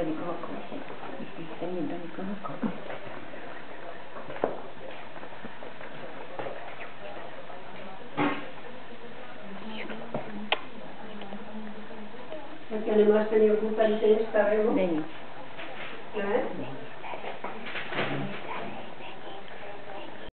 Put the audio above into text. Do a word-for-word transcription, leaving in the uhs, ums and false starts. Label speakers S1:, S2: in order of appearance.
S1: nikoho koušet. Myslíš se mě do nikoho koušet.
S2: Tak nemáš ten jogu tady ten starého?
S1: Není.
S2: Ne?
S1: Není.